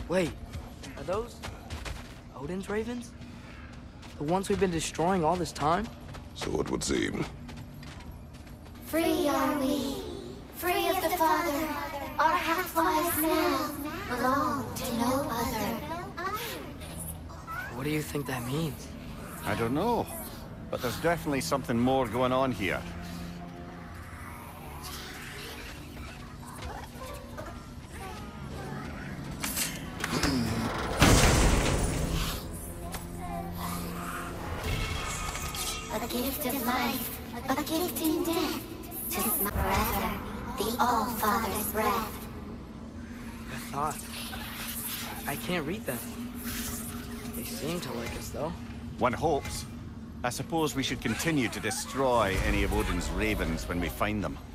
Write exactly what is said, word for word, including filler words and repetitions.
Wait, are those Odin's ravens? The ones we've been destroying all this time? So it would seem. Free are we, free of the Father. Our half-lives now belong to no other. What do you think that means? I don't know, but there's definitely something more going on here. A gift of life, a gift in death, to my brother, the All-Father's breath. I thought. I can't read them. They seem to like us, though. One hopes. I suppose we should continue to destroy any of Odin's ravens when we find them.